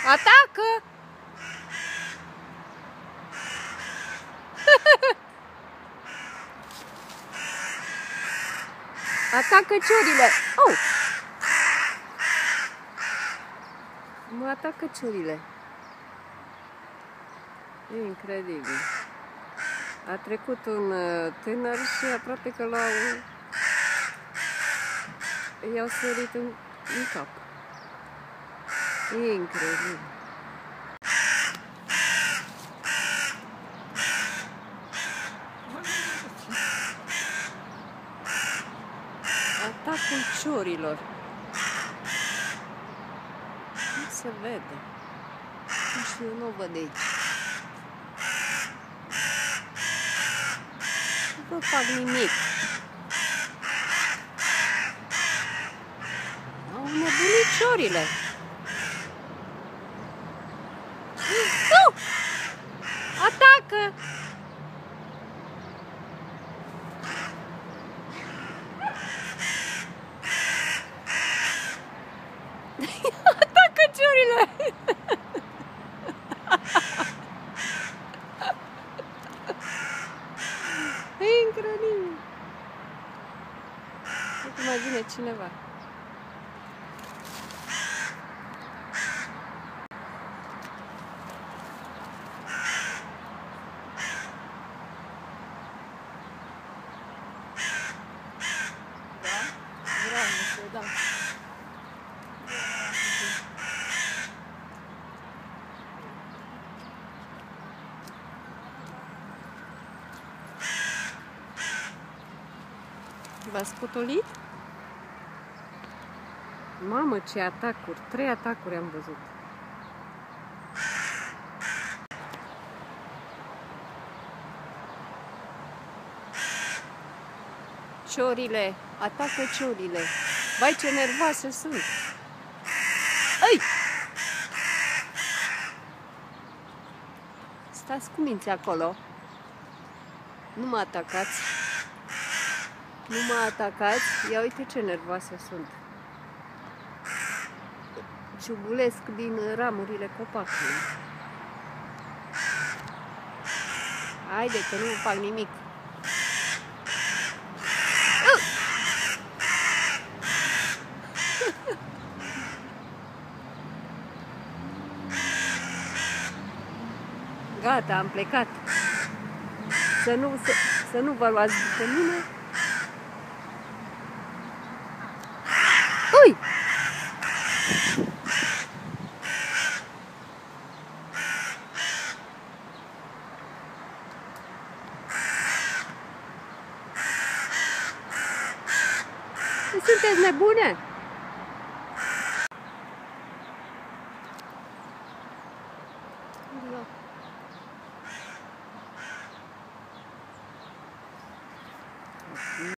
Atacă! Atacă ciorile! Oh! Mă atacă ciorile. E incredibil. A trecut un tânăr și aproape că i-au sărit în cap. E incredibil. Atacul ciorilor. Nu se vede. Nu știu, eu nu văd aici. Nu vă fac nimic. Au nebunit ciorile. Nu! Atacă! Atacă ciorile! E incredibil! Uite, mai vine cineva. Da. V-ați potolit? Mamă, ce atacuri! 3 atacuri am văzut. Ciorile! Atacă ciorile! Vai, ce nervoase sunt! Ai! Stați cu minți acolo. Nu mă atacați. Nu mă atacați. Ia uite ce nervoase sunt. Ciugulesc din ramurile copacului. Haide că nu fac nimic. Gata, am plecat. Să nu vă luați după mine. Ui! Sunteți nebune?